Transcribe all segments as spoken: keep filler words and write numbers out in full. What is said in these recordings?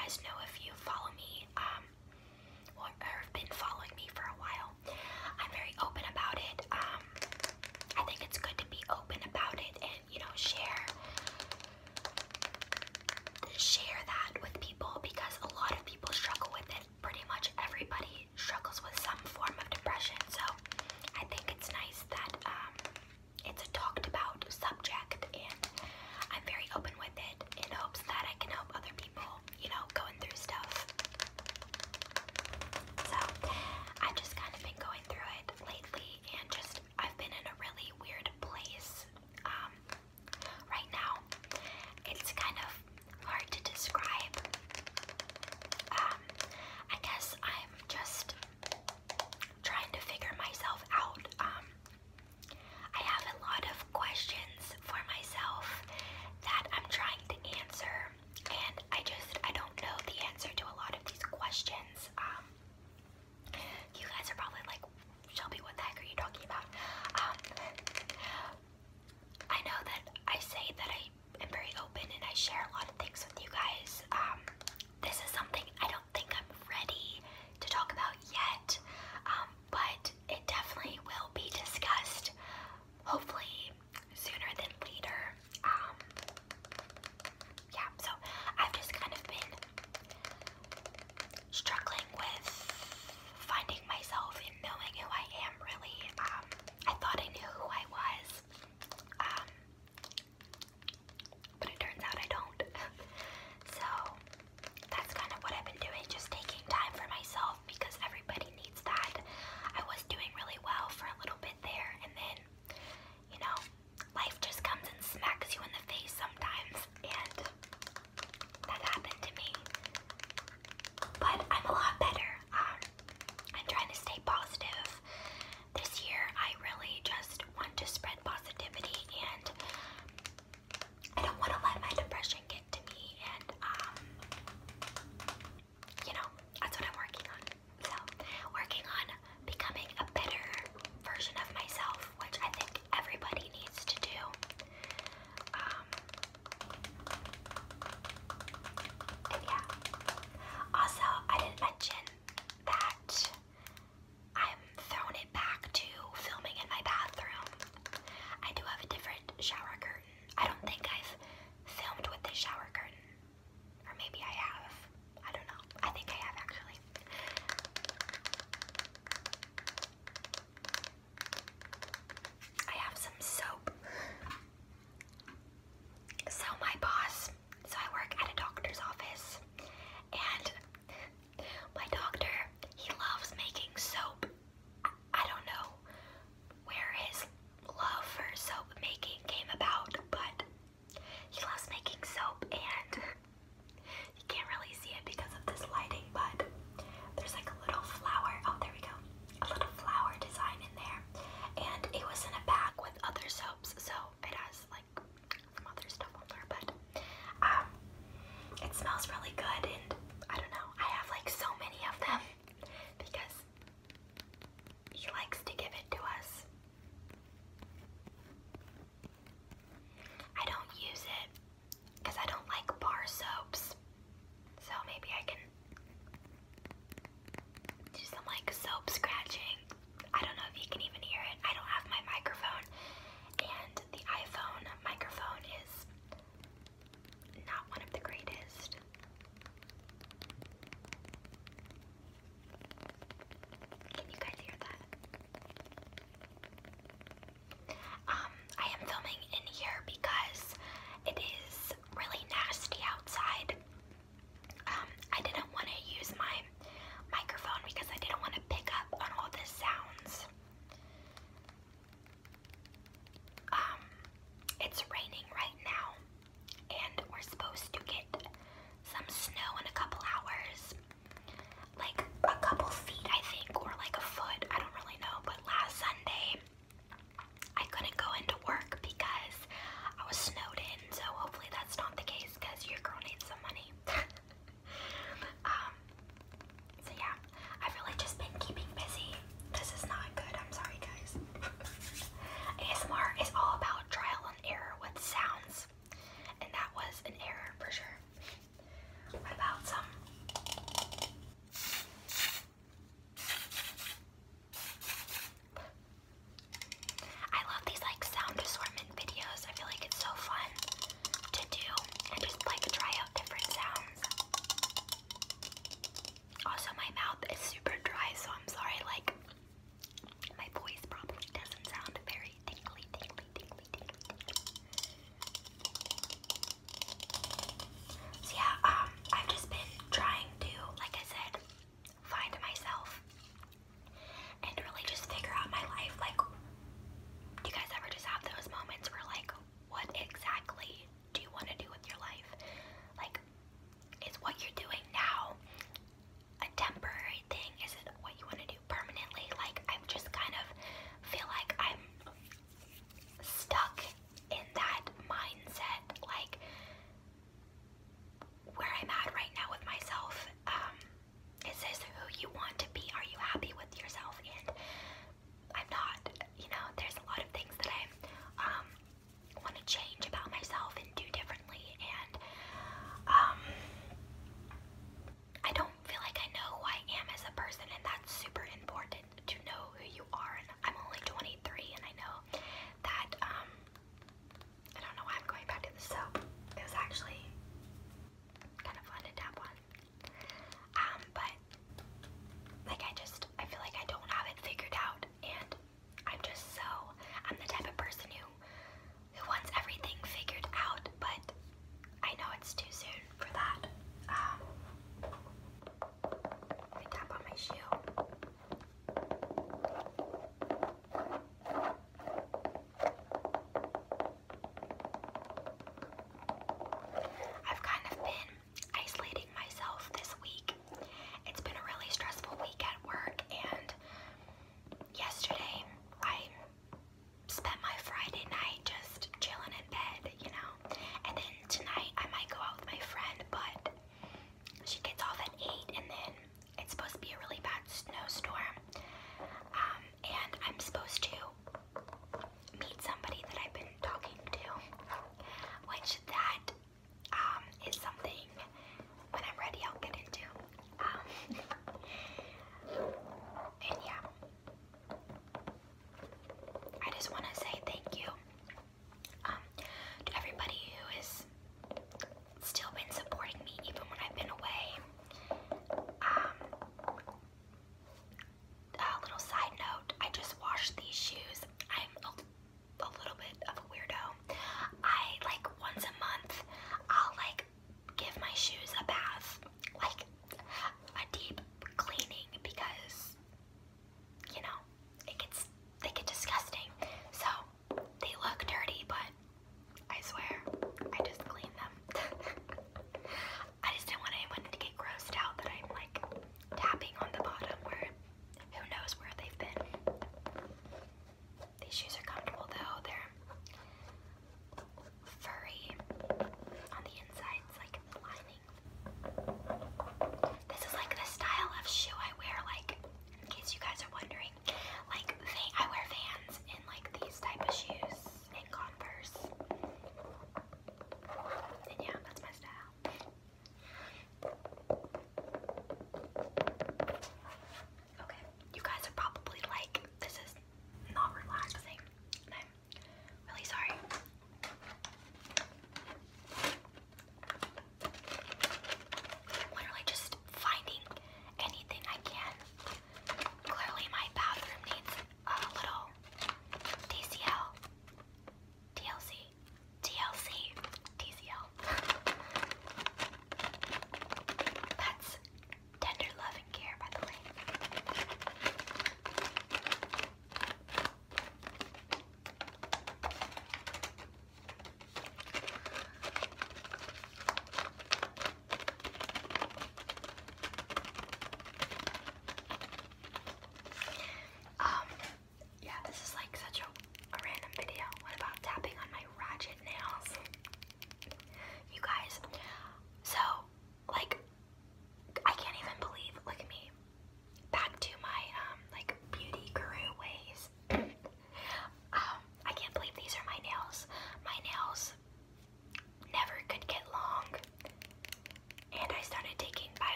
guys know if you follow me um, or, or have been following me for a while. I'm very open about it. Um, I think it's good to be open about it and, you know, share share that with people because a lot of people struggle with it. Pretty much everybody struggles with some form of depression. So I think it's nice that um, it's a talked about subject, and I'm very open with it in hopes that I can help other people, you know, going through stuff. So I've just kind of been going through it lately, and just I've been in a really weird place um, right now. It's kind of hard to describe. Um, I guess I'm just trying to figure myself out. Um, I have a lot of questions for myself that I'm trying to answer, and I just I don't know the answer to a lot of these questions. Um, you guys are probably like, Shelby, what the heck are you talking about? Um, I know that I say that I am very open and I share a lot of things with you guys. Um, this is something I don't think I'm ready to talk about yet, um, but it definitely will be discussed, hopefully sooner than later. Um, yeah, so I've just kind of been struggling with finding myself and knowing who I am really. Um, I thought I knew who I was, um, but it turns out I don't. So that's kind of what I've been doing, just taking time for myself because everybody needs that. I was doing really well for a little bit there, and then, you know, life just comes and smacks you in the face sometimes, and that happened to me. But I'm a lot better. Um, I'm trying to stay positive. This year, I really just want to spread positivity, and I don't want to let my depression get to me, and, um, you know, that's what I'm working on. So, working on becoming a better version of myself, which I think everybody needs to do. Um, and yeah. Also, I didn't mention that I'm throwing it back to filming in my bathroom. I do have a different shower curtain. I don't think I've filmed with this shower curtain. Or maybe I have. I don't know. I think I have actually. I have some soap. So my boss, so I work at a doctor's office, and my doctor, he loves making soap. I, I don't know where his love for soap making came about, but he loves making soap, and you can't really see it because of this lighting, but there's like a little flower, oh there we go, a little flower design in there, and it was in a bag with other soaps, so it has like some other stuff on there, but um, it smells really good, and I don't know, I have like so many of them because he likes to give it to us. I don't use it because I don't like bar soaps, so maybe I can do some like soap scratching. I don't know if you can even hear it. I don't have my microphone, and the iPhone microphone is not one of the greatest. Can you guys hear that? Um, I am filming in here because it is really nasty outside. Um, I didn't want to use my microphone because I didn't want to pick up on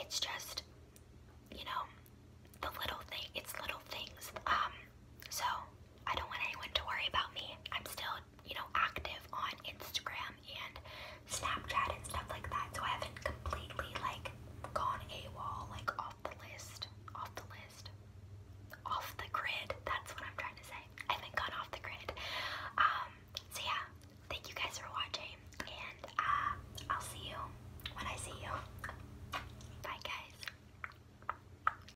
it's just, you know,